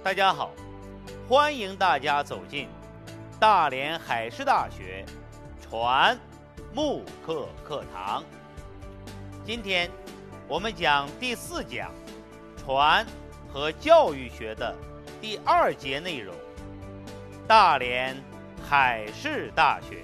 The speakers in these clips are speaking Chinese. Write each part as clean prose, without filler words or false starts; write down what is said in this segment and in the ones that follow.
大家好，欢迎大家走进大连海事大学船木课课堂。今天我们讲第4讲船和教育学的第2节内容，大连海事大学。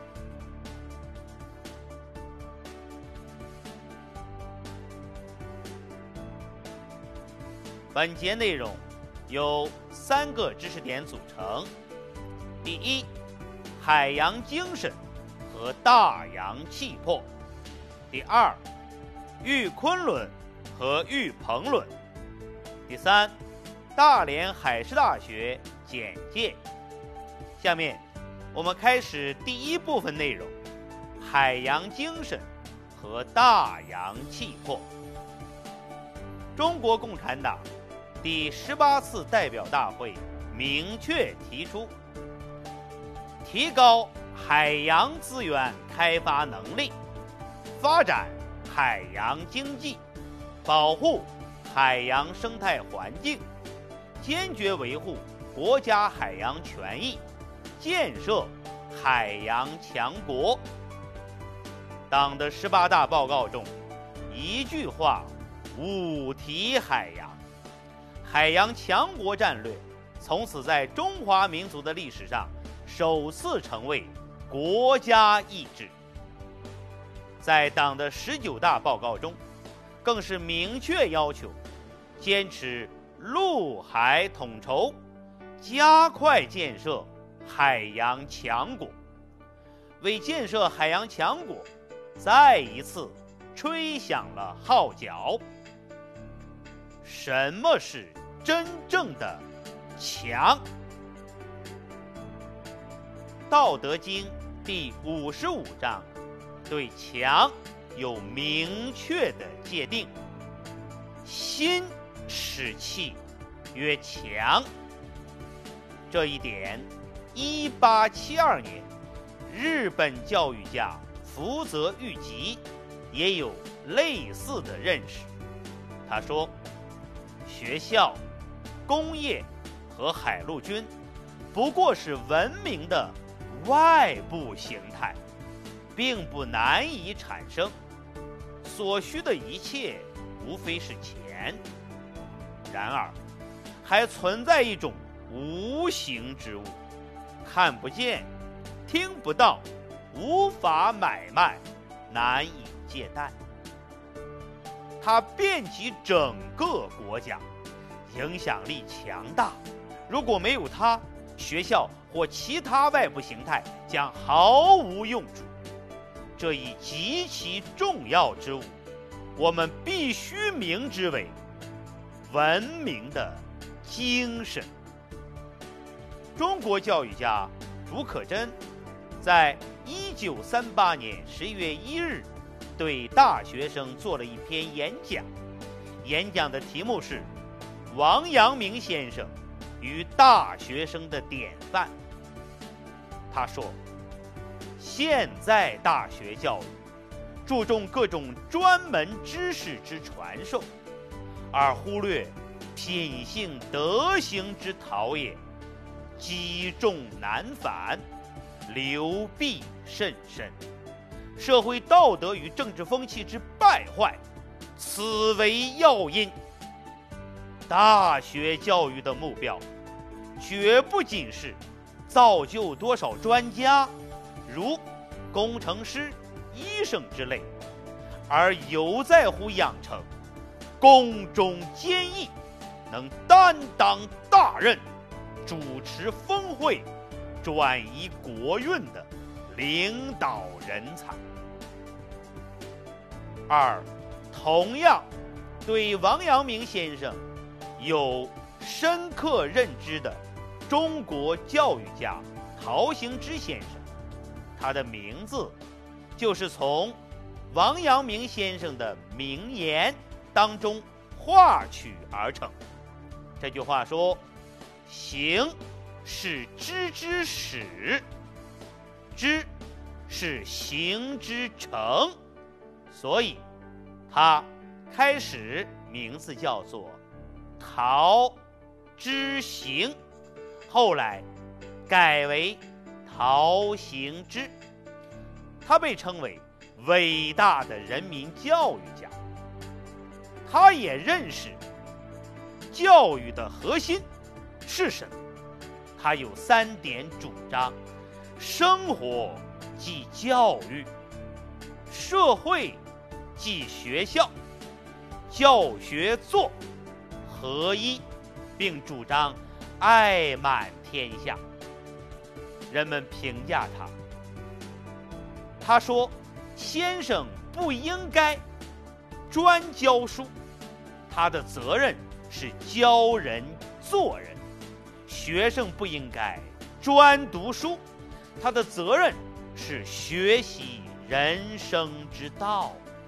本节内容由3个知识点组成：第一，海洋精神和大洋气魄；第二，豫昆仑和豫彭仑；第三，大连海事大学简介。下面我们开始第1部分内容：海洋精神和大洋气魄。中国共产党第18次代表大会明确提出，提高海洋资源开发能力，发展海洋经济，保护海洋生态环境，坚决维护国家海洋权益，建设海洋强国。党的18大报告中，一句话5提海洋，海洋强国战略从此在中华民族的历史上首次成为国家意志。在党的19大报告中，更是明确要求坚持陆海统筹，加快建设海洋强国。为建设海洋强国，再一次吹响了号角。什么是真正的强？道德经第55章对强有明确的界定：心使气曰强。这一点1872年日本教育家福泽谕吉也有类似的认识。他说，学校、工业和海陆军不过是文明的外部形态，并不难以产生，所需的一切无非是钱。然而还存在一种无形之物，看不见、听不到，无法买卖，难以借贷。它遍及整个国家，影响力强大。如果没有它，学校或其他外部形态将毫无用处。这一极其重要之物，我们必须明之为文明的精神。中国教育家竺可桢在1938年11月1日对大学生做了一篇演讲，演讲的题目是王阳明先生与大学生的典范。他说，现在大学教育注重各种专门知识之传授，而忽略品性德行之陶冶，积重难返，流弊甚深，社会道德与政治风气之败坏，此为要因。大学教育的目标绝不仅是造就多少专家，如工程师、医生之类，而有在乎养成公忠坚毅，能担当大任，主持峰会，转移国运的领导人才。2，同样对王阳明先生有深刻认知的中国教育家陶行知先生，他的名字就是从王阳明先生的名言当中划取而成。这句话说，行是知之始，知是行之成，所以他开始名字叫做陶之行，后来改为陶行知。他被称为伟大的人民教育家。他也认识教育的核心是什么。他有3点主张：生活即教育，社会即学校，教学作合一，并主张爱满天下。人们评价他说：先生不应该专教书，他的责任是教人做人；学生不应该专读书，他的责任是学习人生之道。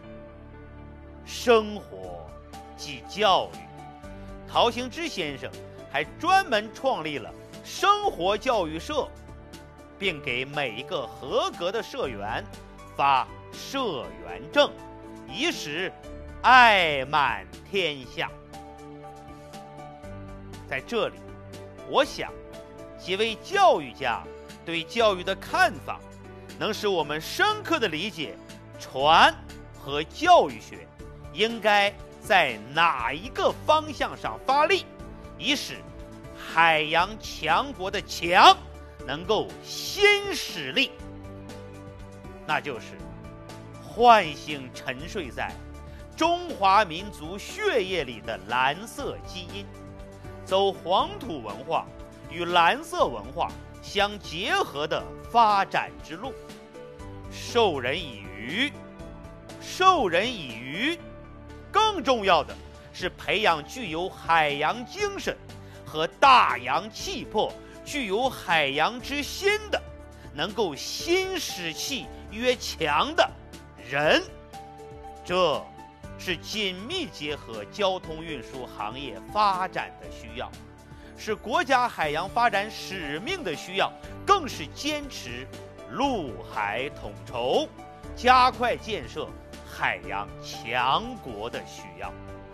生活即教育。陶行知先生还专门创立了生活教育社，并给每一个合格的社员发社员证，以使爱满天下。在这里，我想几位教育家对教育的看法，能使我们深刻地理解传和教育学应该在哪一个方向上发力，以使海洋强国的强能够先使力，那就是唤醒沉睡在中华民族血液里的蓝色基因，走黄土文化与蓝色文化相结合的发展之路。授人以渔，授人以渔，更重要的是培养具有海洋精神和大洋气魄、具有海洋之心的、能够心使气越强的人。这是紧密结合交通运输行业发展的需要，是国家海洋发展使命的需要，更是坚持陆海统筹、加快建设海洋强国的需要。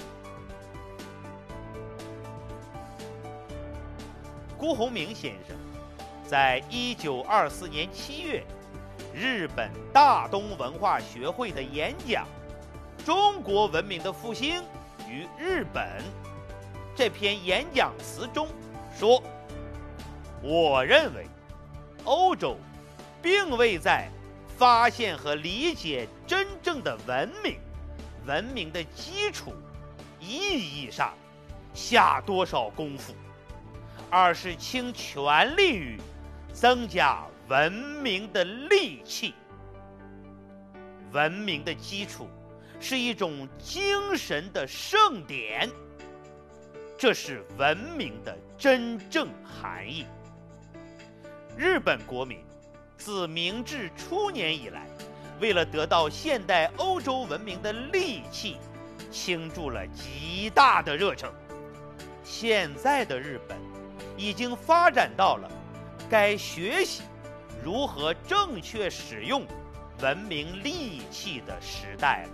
辜鸿铭先生在1924年7月日本大东文化学会的演讲《中国文明的复兴与日本》这篇演讲词中说：我认为欧洲并未在发现和理解真正的文明的基础意义上下多少功夫，而是倾全力于增加文明的力气。文明的基础是一种精神的盛典，这是文明的真正含义。日本国民自明治初年以来，为了得到现代欧洲文明的利器，倾注了极大的热忱。现在的日本已经发展到了该学习如何正确使用文明利器的时代了。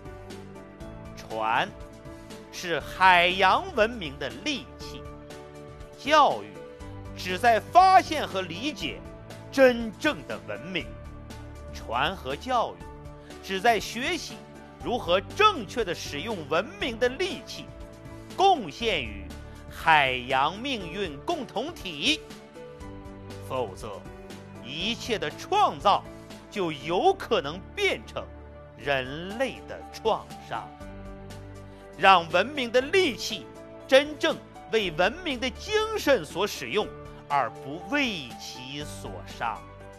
船是海洋文明的利器，教育旨在发现和理解真正的文明，船和教育旨在学习如何正确地使用文明的利器，贡献于海洋命运共同体。否则，一切的创造就有可能变成人类的创伤。让文明的利器真正为文明的精神所使用，而不为其所伤。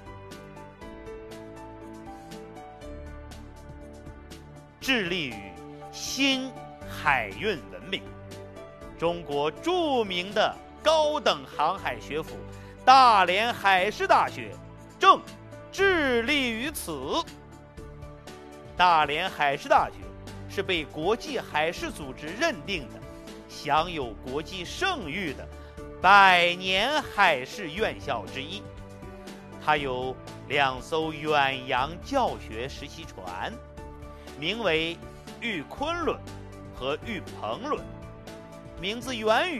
致力于新海运文明，中国著名的高等航海学府大连海事大学正致力于此。大连海事大学是被国际海事组织认定的享有国际声誉的100年海事院校之一。它有2艘远洋教学实习船，名为玉昆轮和玉鹏轮，名字源于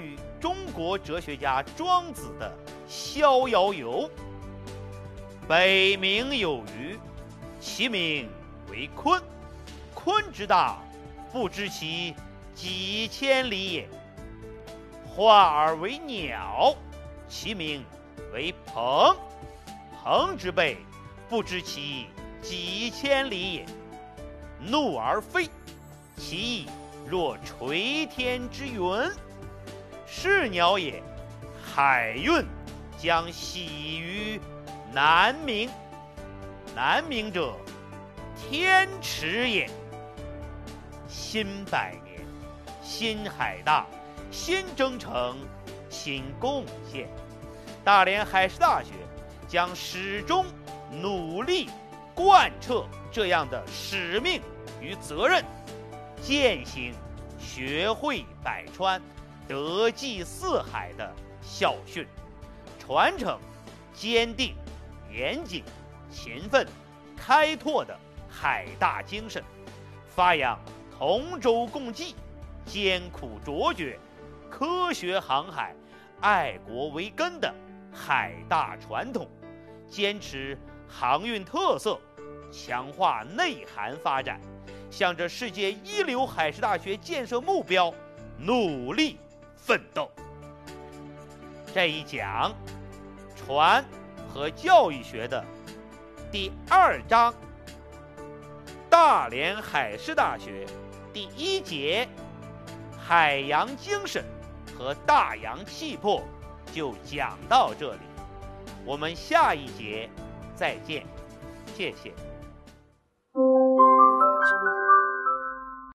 中国哲学家庄子的《逍遥游》。北冥有鱼，其名为鲲。鲲之大，不知其几千里也。化而为鸟，其名为鹏。鹏之背，不知其几千里也。怒而飞，其翼若垂天之云。是鸟也，海运将徙于南冥。南冥者，天池也。新百年，新海大，新征程，新贡献。大连海事大学将始终努力贯彻这样的使命与责任，践行学会百川，德济四海的校训，传承坚定、严谨、勤奋、开拓的海大精神，发扬同舟共济、艰苦卓绝、科学航海、爱国为根的海大传统，坚持航运特色，强化内涵发展，向着世界一流海事大学建设目标努力奋斗。这一讲船和教育学的第2章，大连海事大学第1节海洋精神和大洋气魄就讲到这里，我们下一节再见，谢谢。